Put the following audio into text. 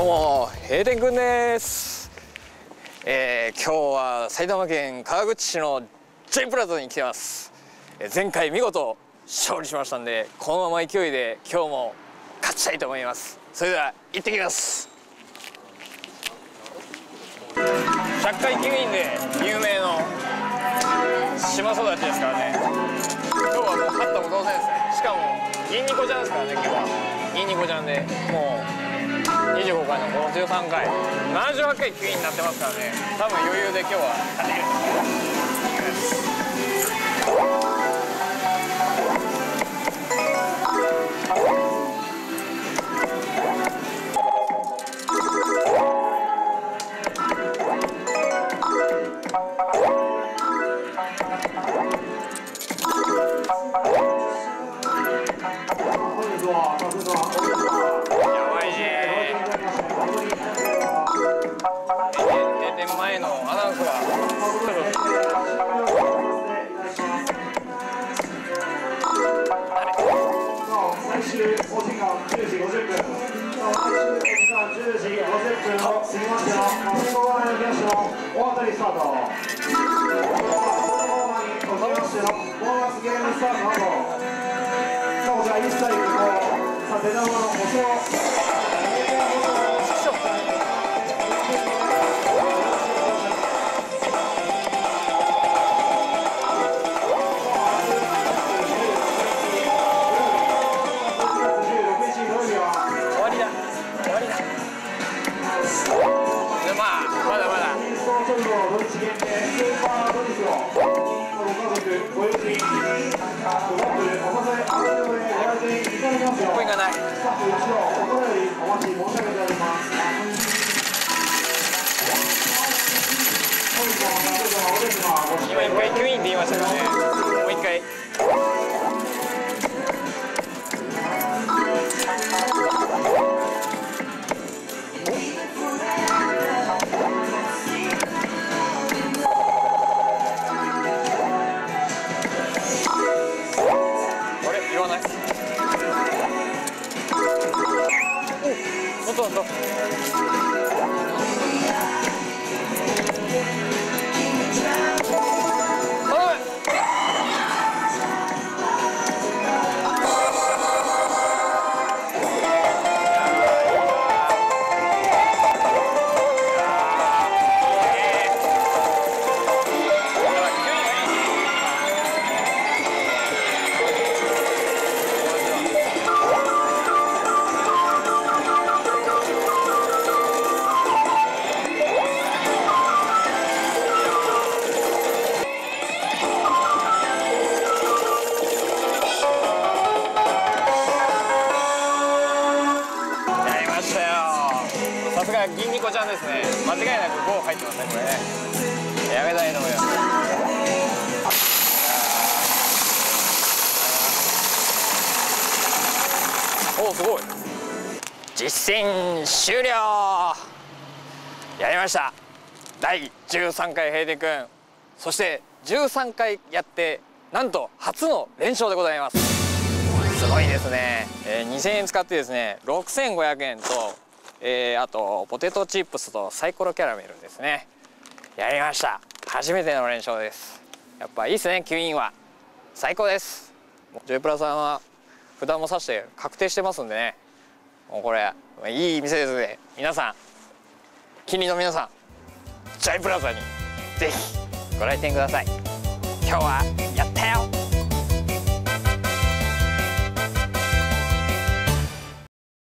うも、閉店くんです。今日は埼玉県川口市の J プラザに来てます。前回見事勝利しましたんで、このまま勢いで今日も勝ちたいと思います。それでは行ってきます。100回記念で有名の島育ちですからね。今日はもう勝ったも同然ですね。しかも銀ニコちゃんですからね。今日は銀ニコちゃんでもう25回の53回78回吸引になってますからね。多分余裕で今日は勝てると思います。前のアナウンスが最終お時間10時50分。最終お時間10時50分を過ぎましてのマスコワールドキャッシュのお渡りスタート。おきましてのボーナスゲームスタートなど、こちら一切さあ出玉の保証。 コインがない。今一回吸引って言いましたからね。もう一回。あれ言わない。おっと。さすが銀ニコちゃんですね。間違いなく5入ってますね、これね。やめたいと思います。おお、すごい。実践終了。やりました。第13回閉店くん。そして13回やってなんと初の連勝でございます。すごいですね。2000円使ってですね、6500円とあとポテトチップスとサイコロキャラメルですね。やりました。初めての連勝です。やっぱいいですね、吸引は最高です。Jプラさんは札も刺して確定してますんでね、もうこれいい店ですね。皆さん、近隣の皆さん、Jプラザにぜひご来店ください。今日はや